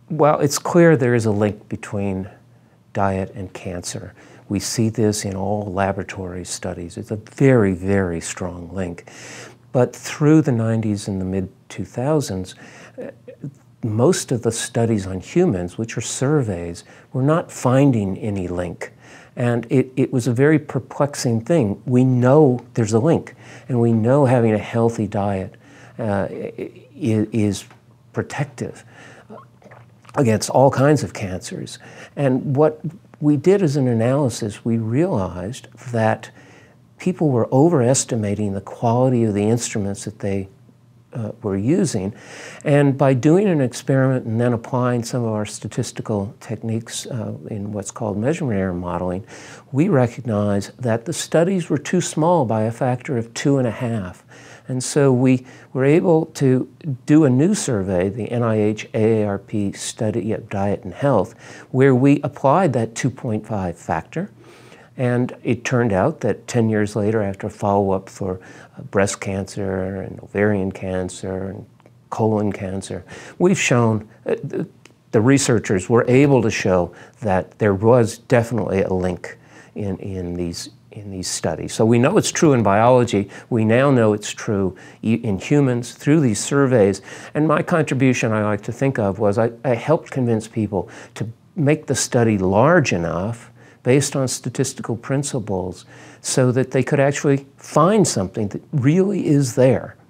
Well, it's clear there is a link between diet and cancer. We see this in all laboratory studies. It's a very, very strong link. But through the 90s and the mid-2000s, most of the studies on humans, which are surveys, were not finding any link. And it was a very perplexing thing. We know there's a link, and we know having a healthy diet is protective against all kinds of cancers. And what we did as an analysis, we realized that people were overestimating the quality of the instruments that they were using. And by doing an experiment and then applying some of our statistical techniques in what's called measurement error modeling, we recognized that the studies were too small by a factor of 2.5. And so we were able to do a new survey, the NIH AARP study of diet and health, where we applied that 2.5 factor. And it turned out that 10 years later, after follow-up for breast cancer and ovarian cancer and colon cancer, we've shown, the researchers were able to show that there was definitely a link in these studies. So we know it's true in biology. We now know it's true in humans through these surveys. And my contribution, I like to think of, was I helped convince people to make the study large enough based on statistical principles so that they could actually find something that really is there.